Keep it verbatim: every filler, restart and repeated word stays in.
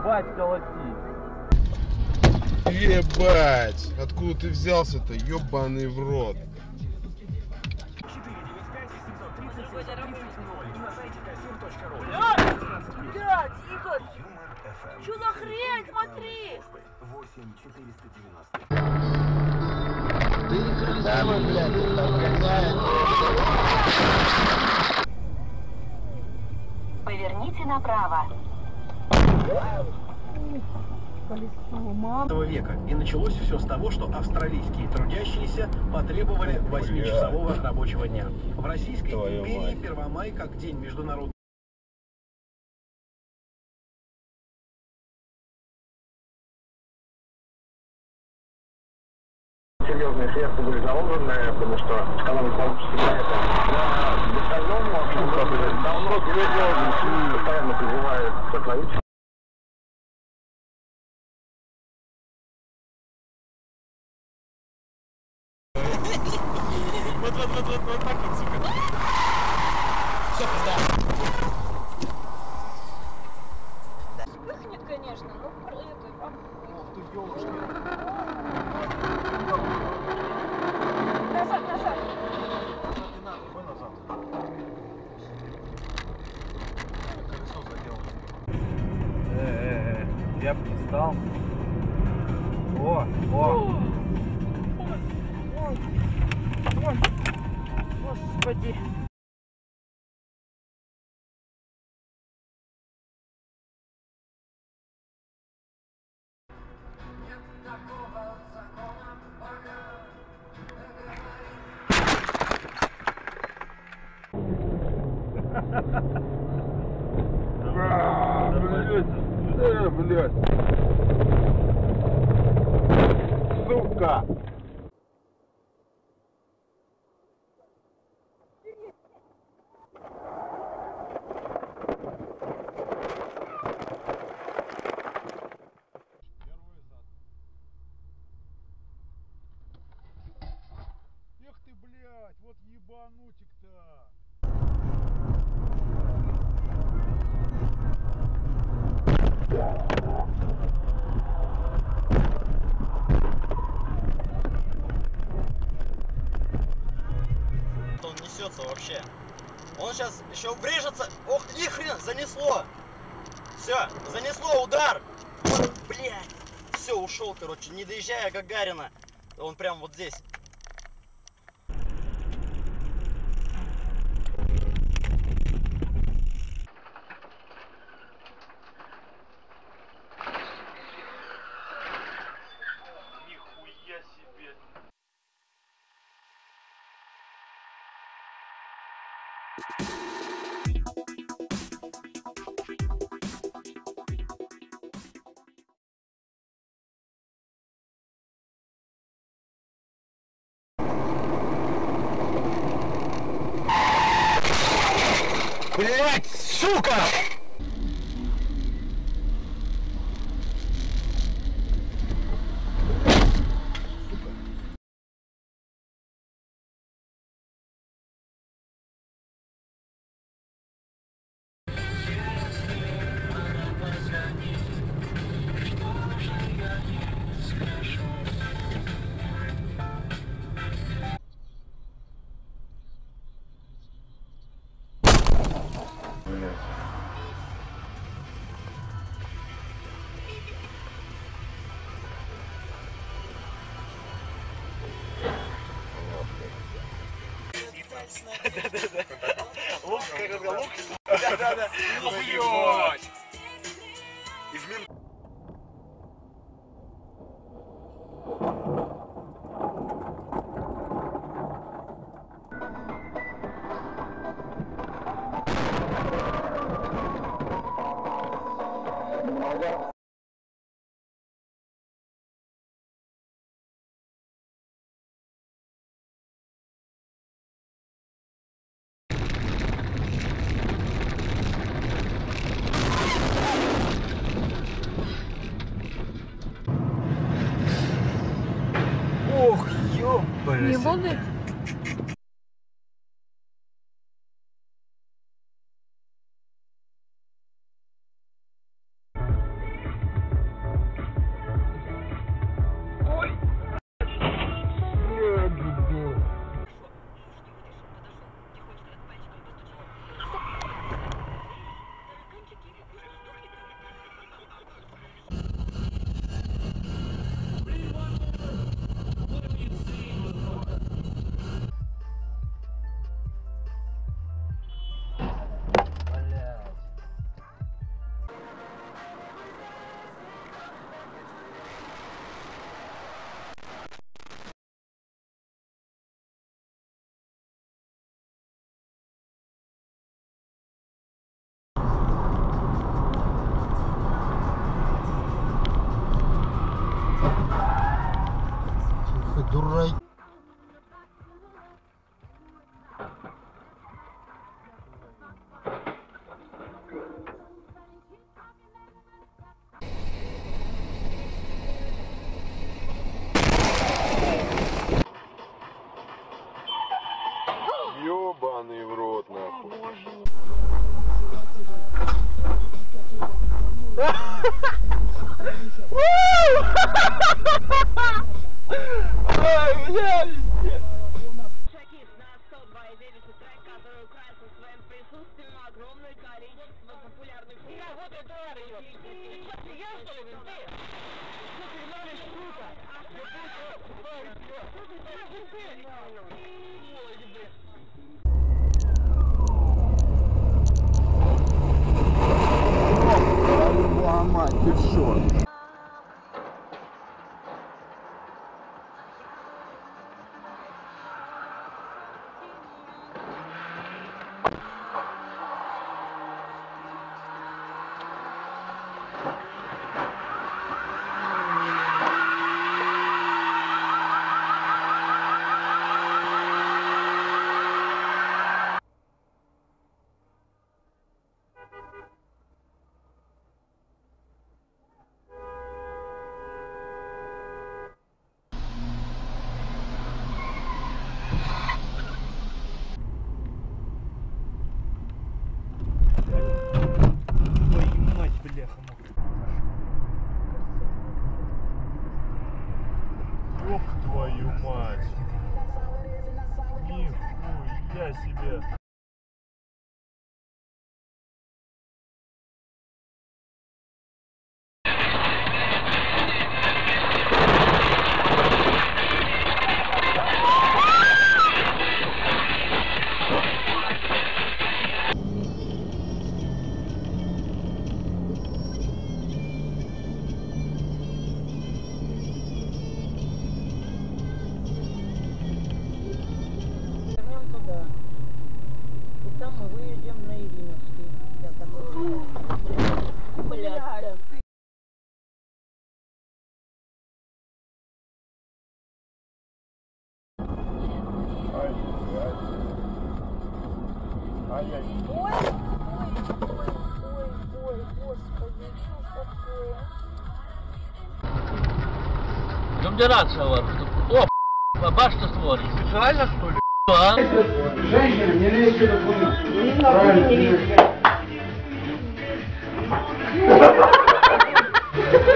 ебать колотить. Ебать! Откуда ты взялся-то, ебаный в рот? Блядь, Игорь! Чё за хрень, смотри! Да вы, блядь, Поверните направо. века. И началось все с того, что австралийские трудящиеся потребовали восьмичасового рабочего дня. В Российской империи Первомай как день международного серьезные средства были заложены, потому что экономика получится на это. В остальном, давно постоянно призывает правительство. Вот, вот, вот, вот, вот так вот, сука. Все, пизда. Вспыхнет, конечно, но про это... Ох ты, ёлочка. Назад, назад. Назад не надо, давай назад. Колесо задело. Э-э-э, я бы не стал. О, о. Ой, господи. Блять, блять, сука! Эх ты, блядь, вот ебанутик-то. Он несется вообще. Он сейчас еще врежется. Ох, ни хрен, занесло. Все, занесло, удар. Вот, блядь. Все, ушел, короче, не доезжая Гагарина. Он прям вот здесь. Нихуя себе. Блять, сука! Да-да-да. Лук, как это, лук? Да-да-да. Блядь. И в мин... Ох, ёбарь. Не буду. Ой, блядь! Шахист на сто два и девять трек, который украсил своим присутствием огромное количество популярных фильмов. Я вот это орёт. Я что ли, ты? Что ты знаешь, сука? Мать, ты шо? Твою мать, бляха-муха. Ёб твою мать. Нихуя себе. Вернем туда. И там мы выедем на Ириновский. Я такой, блядь. Ой, ой, ой, ой, ой, господи, что ж такое? Там где рация у вас? О, башта створить. Специально, что ли? Да. Женщина, не лезьте в документы. Не надо, не лезьте.